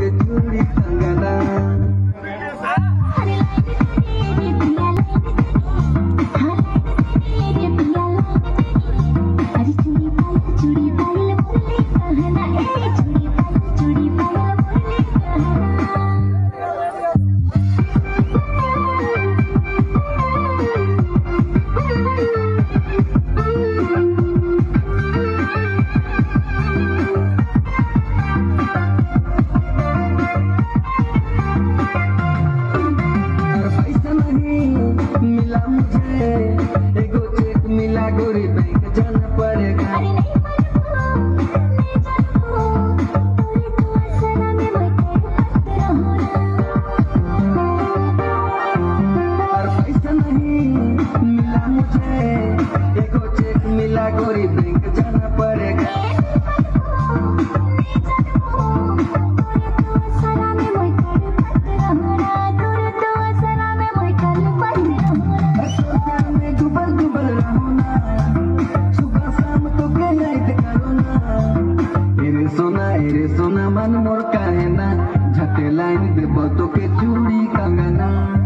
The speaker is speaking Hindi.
के चूड़ी कंगना। मिला मुझे एगो चेक मिला गोरी बैंक जाना पड़ेगा। और पैसा नहीं मिला मुझे एगो चेक मिला गोरी बैंक जाना पड़ेगा। रे सोना मन मोर काहे ना झटे लाइन दे बतो के चूड़ी कंगना।